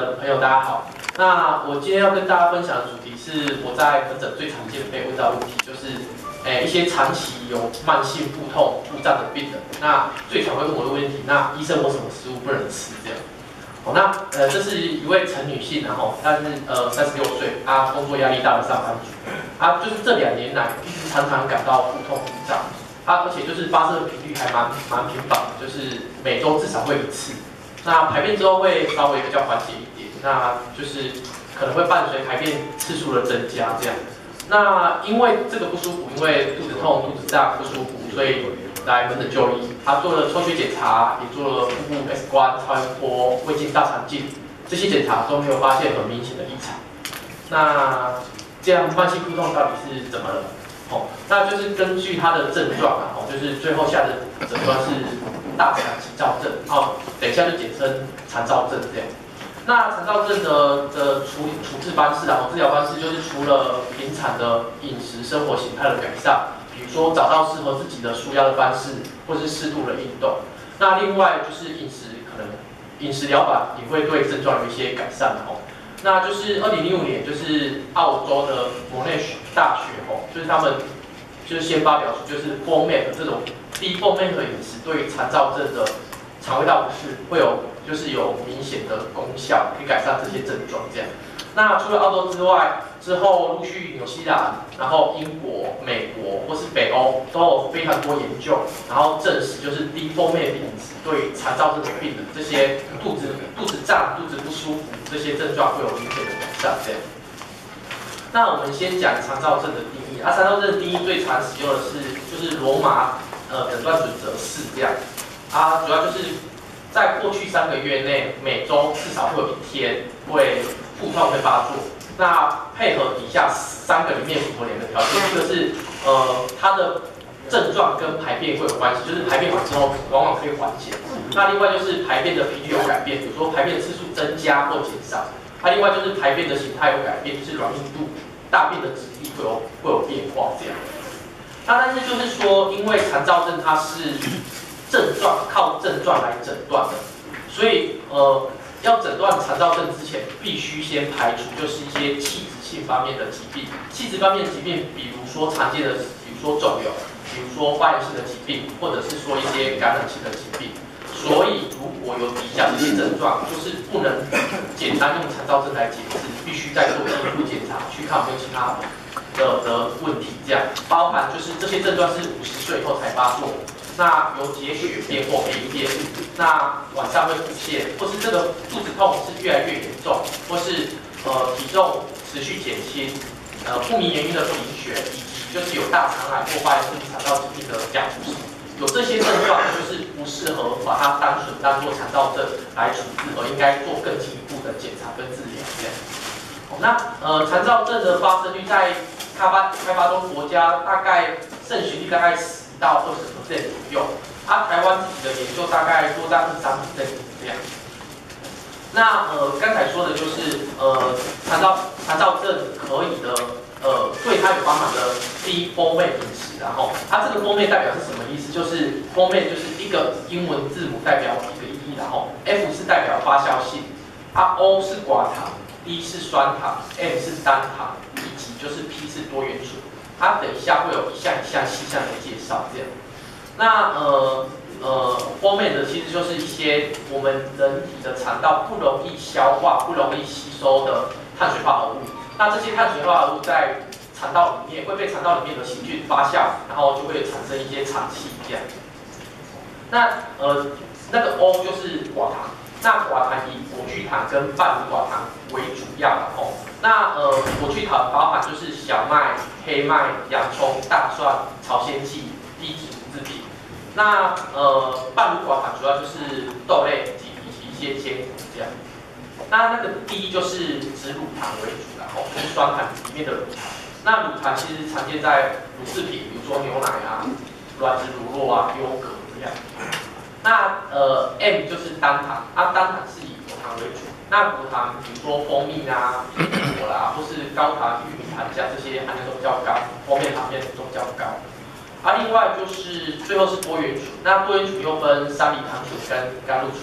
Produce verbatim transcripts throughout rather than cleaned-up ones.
朋友大家好，那我今天要跟大家分享的主题是我在门诊最常见被问到的问题，就是，诶、欸、一些长期有慢性腹痛、腹胀的病人，那最常会问我的问题，那医生我什么食物不能吃这样？哦，那呃这是一位陈女性，然后但是呃三十六岁，她工作压力大的上班族，她就是这两年来一直常常感到腹痛、腹胀，她而且就是发生的频率还蛮蛮频繁的，就是每周至少会一次。那排便之后会稍微比较缓解一点，那就是可能会伴随排便次数的增加这样。那因为这个不舒服，因为肚子痛、肚子胀不舒服，所以来门诊就医。他做了抽血检查，也做了腹部 X 光、超音波、胃镜、大肠镜，这些检查都没有发现很明显的异常。那这样慢性腹痛到底是怎么了？哦，那就是根据他的症状啊，哦，就是最后下的诊断是大肠急躁症，哦，等一下就简称肠躁症这样。那肠躁症的的处理处置方式啊，治疗方式就是除了平常的饮食生活形态的改善，比如说找到适合自己的舒压的方式，或是适度的运动。那另外就是饮食可能饮食疗法也会对症状有一些改善哦。那就是二零零五年，就是澳洲的莫内大学哦，就是他们就是先发表出就是 F O D M A P 这种低 F O D M A P 饮食对肠躁症的肠胃道不适会有就是有明显的功效，可以改善这些症状这样。那除了澳洲之外，之后陆续纽西兰，然后英国、美国或是北欧都有非常多研究，然后证实就是低 F O D M A P 饮食对肠躁症的病人这些肚子肚子胀、肚子不舒服这些症状会有明显的改善这样。那我们先讲肠躁症的定义，啊，肠躁症的定义最常使用的是就是罗马呃诊断准则四这样，啊，主要就是在过去三个月内，每周至少会有一天会腹痛会发作。那配合底下三个里面符合两个条件，一个是呃它的症状跟排便会有关系，就是排便完之后往往可以缓解。那另外就是排便的频率有改变，比如说排便次数增加或减少。那、啊、另外就是排便的形态有改变，就是软硬度、大便的质地会有会有变化这样。那但是就是说，因为肠躁症它是症状靠症状来诊断的，所以呃要诊断肠躁症之前，必须先排除就是一些器质性方面的疾病。器质方面的疾病，比如说常见的，比如说肿瘤，比如说发炎性的疾病，或者是说一些感染性的疾病。所以如果有以下这些症状，就是不能简单用肠躁症来解释，必须再做进一步检查，去看有没有其他的的问题。这样包含就是这些症状是五十岁以后才发作。那有结血便或便便，那晚上会腹泻，或是这个肚子痛是越来越严重，或是呃体重持续减轻，呃不明原因的贫血，以及就是有大肠癌或发炎性肠道疾病的家族史，有这些症状就是不适合把它单纯当做肠躁症来处置，而应该做更进一步的检查跟治疗这样。哦、那呃肠躁症的发生率在开发开发中国家大概盛行率大概十到二十 percent 左右，啊，台湾自己的研究大概多在二十三 percent 这样。那呃，刚才说的就是呃，肠躁肠躁症可以的，呃，对它有帮忙的低 F O D M A P 饮食，然后它这个 F O D M A P 代表是什么意思？就是 F O D M A P 就是一个英文字母代表一个意义，然后 F 是代表发酵性，啊 O 是寡糖 ，D 是酸糖 ，M 是单糖，以及就是 P 是多元醇。它等一下会有一项一项细项的介绍，这样。那呃呃，后面的其实就是一些我们人体的肠道不容易消化、不容易吸收的碳水化合物。那这些碳水化合物在肠道里面会被肠道里面的细菌发酵，然后就会产生一些肠气这样。那呃那个 O 就是寡糖。那寡糖以果聚糖跟半乳寡糖为主要的哦。那呃果聚糖包含就是小麦、黑麦、洋葱、大蒜、朝鲜蓟、低体乳制品。那呃半乳寡糖主要就是豆类及以及一些坚果这样。那那个 D 就是指乳糖为主的哦，就是酸糖里面的乳糖。那乳糖其实常见在乳制品，比如说牛奶啊、软质乳酪啊、优格这样。那呃 M 就是单糖，啊单糖是以果糖为主。那果糖比如说蜂蜜啊、苹果啦，或是高糖玉米糖浆这些含量都比较高，方面糖面都比较高。啊，另外就是最后是多元醇，那多元醇又分三梨糖醇跟甘露醇。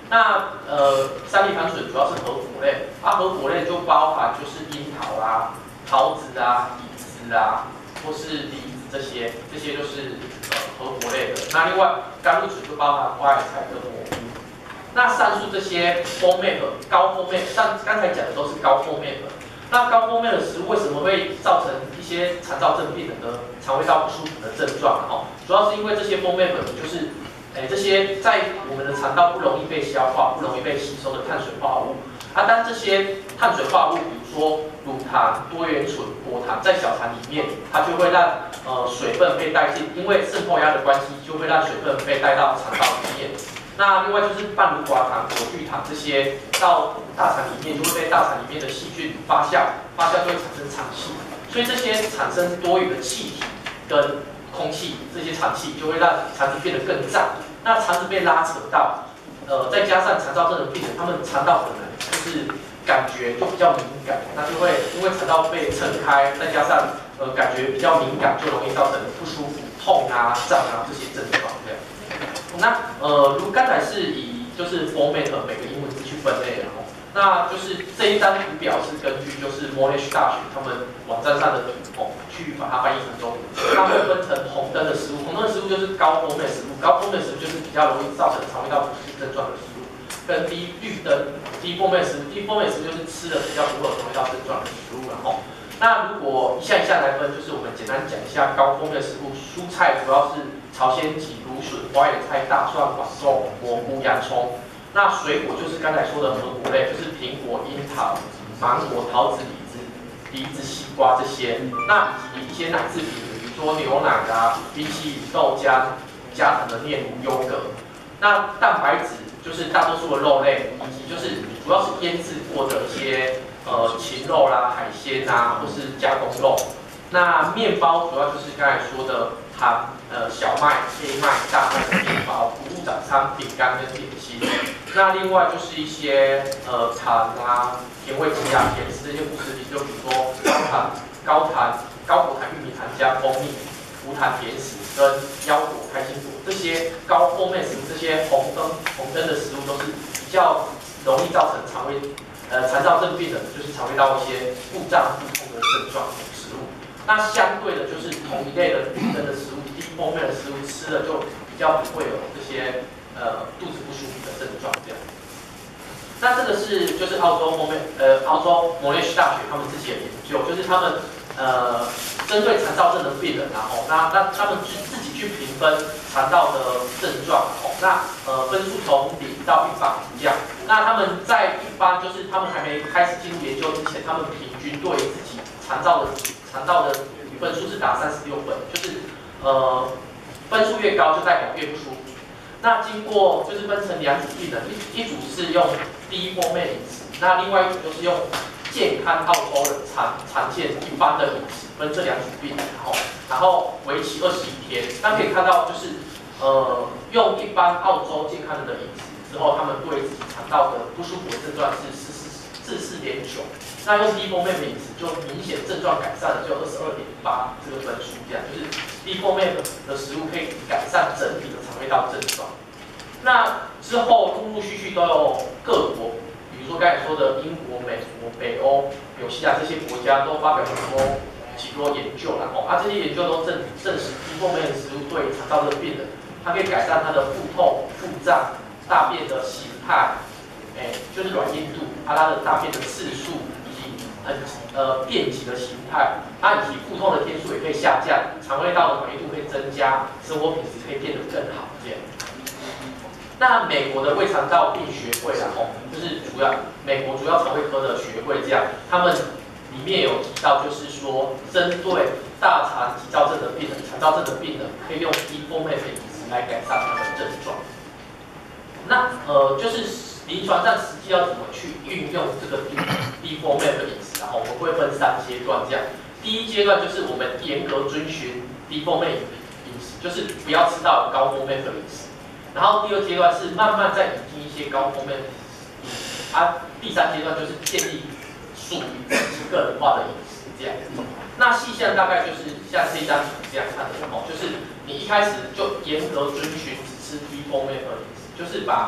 那呃，山梨糖水主要是核果类，啊，核果类就包含就是樱桃啦、桃子啊、李子啊，或是梨子这些，这些就是呃核果类的。那另外甘露水就包含花椰菜跟蘑菇。那上述这些丰沛和高丰沛，像刚才讲的都是高丰沛的。那高丰沛的食物为什么会造成一些肠燥症病人的肠胃道不舒服的症状？哦，主要是因为这些丰沛粉就是，诶，这些在我们的肠道不容易被消化、不容易被吸收的碳水化合物。啊，当这些碳水化合物，比如说乳糖、多元醇、果糖，在小肠里面，它就会让呃水分被带进，因为渗透压的关系，就会让水分被带到肠道里面。那另外就是半乳寡糖、果聚糖这些到大肠里面，就会被大肠里面的细菌发酵，发酵就会产生肠气，所以这些产生多余的气体跟空气，这些肠气就会让肠子变得更胀。那肠子被拉扯到，呃，再加上肠燥症的病人，他们肠道本来就是感觉就比较敏感，那就会因为肠道被撑开，再加上呃感觉比较敏感，就容易造成不舒服、痛啊、胀啊这些症状这样。那呃，如刚才是以就是 format 每个英文字去分类的哦，那就是这一张图表是根据就是 Monash 大学他们网站上的图哦，去把它翻译成中文。它会分成红灯的食物，红灯的食物就是高 format 食物，高 format 食物就是比较容易造成肠胃道不适症状的食物，跟低绿灯低 format 食物，低 format 食物就是吃的比较不会有肠胃道症状的食物，然后。那如果一项一项来分，就是我们简单讲一下高丰的食物。蔬菜主要是朝鲜蓟、芦笋、花椰菜、大蒜、豌豆、蘑菇、洋葱。那水果就是刚才说的核果类，就是苹果、樱桃、芒果、桃子、李子、梨子、西瓜这些。那以及一些奶制品，比如说牛奶啊、冰淇淋、豆浆、加糖的炼乳、优格。那蛋白质就是大多数的肉类，以及就是主要是腌制过的一些。呃，禽肉啦、海鲜啊，或是加工肉。那面包主要就是刚才说的糖、呃小麦、黑麦、大麦的面包、谷物早餐、饼干跟点心。那另外就是一些呃糖啊、甜味剂啊、甜食这些副食品，就比如说高糖、高糖、高果糖玉米糖加蜂蜜、无糖甜食跟腰果、开心果这些高丰面食物，这些红灯红灯的食物都是比较容易造成肠胃。呃，肠燥症病人就是肠胃道一些腹胀、腹痛的症状的食物。那相对的，就是同一类的绿灯的食物、低丰面的食物，吃了就比较不会有这些呃肚子不舒服的症状这样。那这个是就是澳洲方面，呃，澳洲 Monash 大学他们自己的研究，就是他们呃针对肠燥症的病人，然后那那他们去自己去评分肠道的症状，哦，那呃分数从零到一百这样。那他们在一般就是他们还没开始进入研究之前，他们平均对自己肠道的肠道的分数是打三十六分，就是呃分数越高就代表越不舒服。那经过就是分成两组病人，一一组是用低丰面饮食，那另外一组就是用健康澳洲人常常见一般的饮食，分这两组病人，然后然后为期二十一天。那可以看到就是呃用一般澳洲健康人的饮食。之后，他们对自己肠道的不舒服的症状是四四四四点九，那用低丰面的饮食就明显症状改善了，就二十二点八这个分数，这样就是低丰面的食物可以改善整体的肠胃道症状。那之后陆陆续续都有各国，比如说刚才说的英国、美国、北欧、纽西兰这些国家都发表很多许多研究了哦，啊这些研究都证证实低丰面的食物对肠道的病人，它可以改善他的腹痛、腹胀。大便的形态，哎，就是软硬度，它它的大便的次数，以及呃呃便急的形态，它以及腹痛的天数也可以下降，肠胃道的软硬度可以增加，生活品质可以变得更好，这样。那美国的胃肠道病学会然后就是主要美国主要肠胃科的学会这样，他们里面有提到，就是说针对大肠急躁症的病人、肠燥症的病人，可以用低丰面的饮食来改善他的症状。那呃，就是临床上实际要怎么去运用这个低低丰面的饮食，然后我们会分三阶段这样。第一阶段就是我们严格遵循低丰面饮食，就是不要吃到高丰面的饮食。然后第二阶段是慢慢再引进一些高丰面的饮食，啊，第三阶段就是建立属于自己个人化的饮食这样。那细项大概就是像这张图这样看的哦，就是你一开始就严格遵循只吃低丰面的饮食。就是把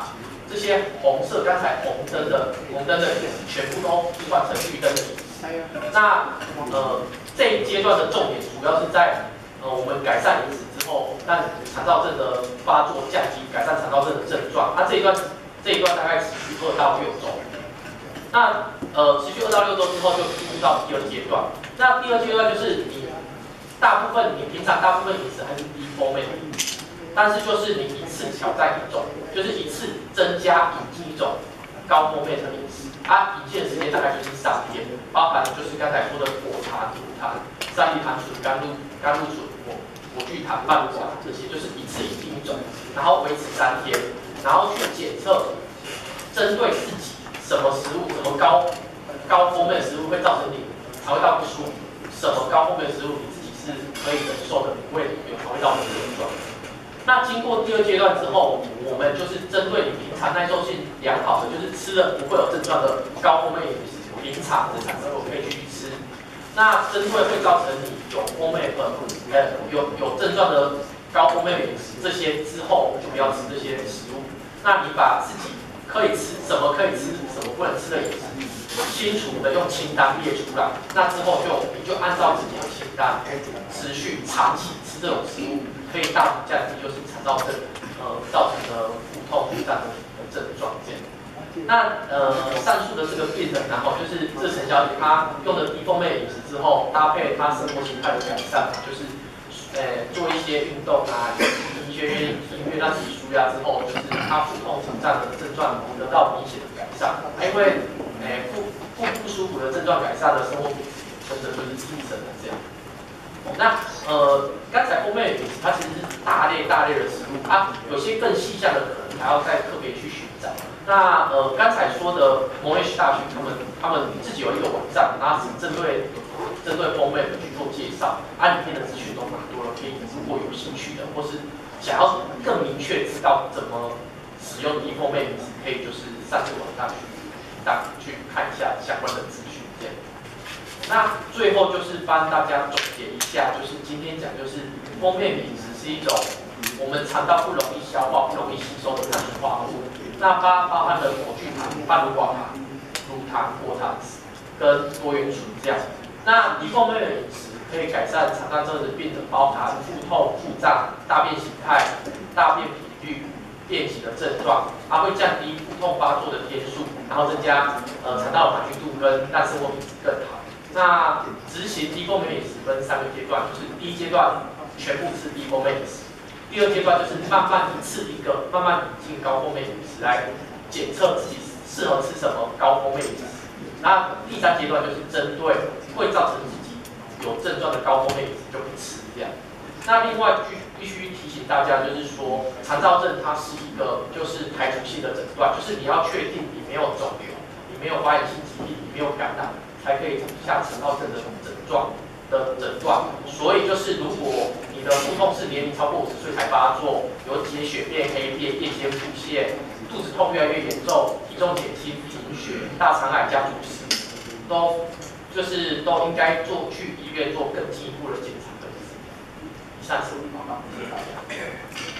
这些红色刚才红灯的红灯的饮食全部都换成绿灯的饮食。那呃这一阶段的重点主要是在呃我们改善饮食之后，让肠燥症的发作降低，改善肠燥症的症状。那、啊、这一段这一段大概持续二到六周。那呃持续二到六周之后就进入到第二阶段。那第二阶段就是你大部分你平常大部分饮食还是低风味的饮食，但是就是你一次挑战一种，就是一次增加引进一种高风味的饮食。它引进的时间大概就是三天，包含就是刚才说的果糖、乳糖、三梨糖醇、甘露、甘露醇、果果聚糖、半乳糖这些，就是一次引进一种，然后维持三天，然后去检测针对自己什么食物、什么高高风味的食物会造成你肠胃道不舒服，什么高风味的食物你自己是可以忍受的，不会有肠胃道的症状。那经过第二阶段之后，我们就是针对你平常耐受性良好的，就是吃了不会有症状的高风味饮食，平常日常生活可以继续吃。那针对会造成你有风味呃呃有有症状的高风味饮食，这些之后就不要吃这些食物。那你把自己可以吃什么可以吃，什么不能吃的饮食，清楚的用清单列出来。那之后就你就按照自己的清单，持续长期吃这种食物。可以大幅降低就是肠燥症呃造成的腹痛、腹胀的症状这样。那呃上述的这个病人，然后就是这陈小姐她用了低风味饮食之后，搭配她生活形态的改善，就是呃做一些运动啊，听一些音乐让自己舒压之后，就是她腹痛、腹胀的症状得到明显的改善。因为呃腹腹不舒服的症状改善了，生活品质真的就是提升了这样。那呃，刚才风味饮食它其实是大类大类的食物啊，有些更细项的可能还要再特别去寻找。那呃，刚才说的摩尔大学他们他们自己有一个网站，然后是针对针对风味的去做介绍，啊，里面的资讯都蛮多了，可以如果有兴趣的，或是想要更明确知道怎么使用低风味饮食，可以就是上这个网站去大去看一下相关的资讯这样。那最后就是帮大家总结一下，就是今天讲就是风味饮食是一种我们肠道不容易消化、不容易吸收的碳水化合物。那它包含了果聚糖、半乳寡糖、乳糖、果糖跟多元醇这样。那低风味的饮食可以改善肠道症的病人，包含腹痛、腹胀、大便形态、大便频率、便血的症状，它会降低腹痛发作的天数，然后增加呃肠道的环境度跟让生活品质更好。那执行低风味饮食分三个阶段，就是第一阶段全部吃低风味饮食，第二阶段就是慢慢一次一个慢慢引进高风味饮食来检测自己适合吃什么高风味饮食。那第三阶段就是针对会造成自己有症状的高风味饮食就不吃这样。那另外必必须提醒大家，就是说肠燥症它是一个就是排除性的诊断，就是你要确定你没有肿瘤，你没有发炎性疾病，你没有感染。才可以下肠燥症的诊状的诊断，所以就是如果你的腹痛是年龄超过五十岁才发作，有结血变黑、变夜间腹泻，肚子痛越来越严重，体重减轻、贫血、大肠癌加主食，都就是都应该做去医院做更进一步的检查跟治疗。以上是我的报告，谢谢大家。